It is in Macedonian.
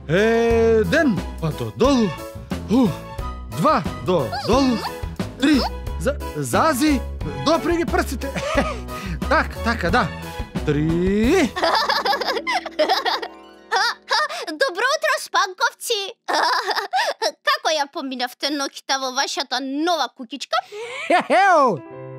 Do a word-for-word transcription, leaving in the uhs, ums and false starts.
Еден, па додолу. Ух, два додолу. Три, за, зази, допри ги прстите. Така, така, да. Три. Добро утро, спанковци! Како ја поминавте ноќта во вашата нова куќичка? Хе-хеу!